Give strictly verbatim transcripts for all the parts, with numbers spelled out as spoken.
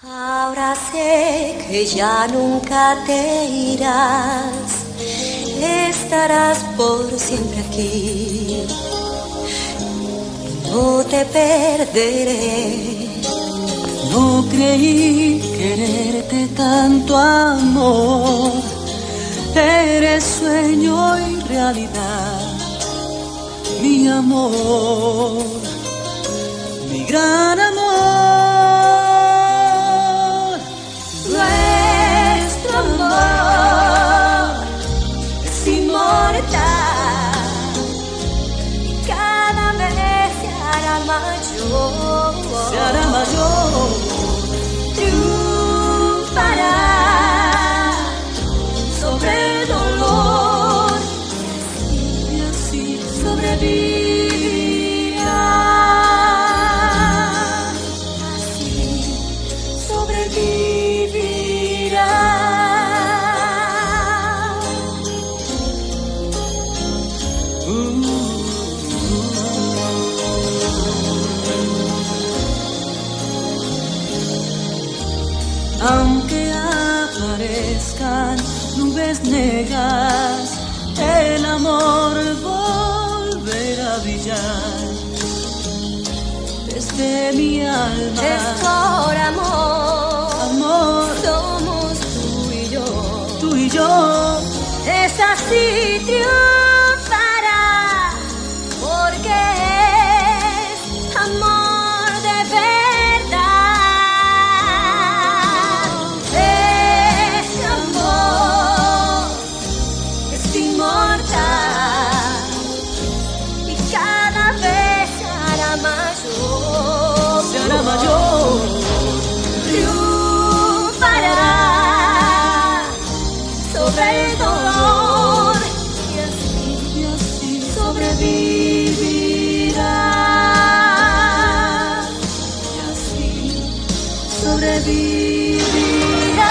Ahora sé que ya nunca te irás, estarás por siempre aquí. No te perderé. No creí quererte tanto, amor. Eres sueño y realidad, mi amor, mi gran amor. Nuestro amor es inmortal y cada vez se hará mayor. Se hará mayor. Triunfará sobre el dolor y así sobrevivirá. Así sobrevivirá. Uh. Aunque aparezcan nubes negras, el amor volverá a brillar desde mi alma. Es por amor, amor, somos tú y yo. Tú y yo. Es así, triunfará, porque es amor de verdad. Ese amor es inmortal y cada vez se hará mayor. Se hará mayor. Triunfará sobre el dolor y así, Y así sobrevivirá. y así Sobrevivirá.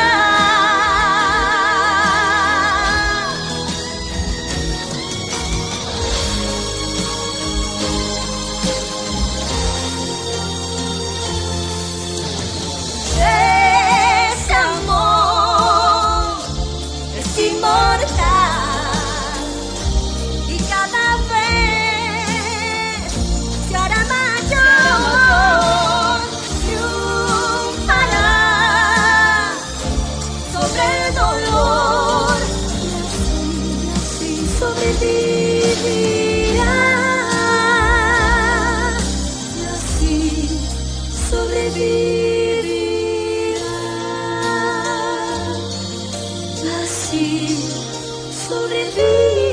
Ese amor es inmortal y cada vez se hará mayor. Triunfará sobre el dolor y así sobrevivirá. Y así sobrevivirá. Así sobrevivirá.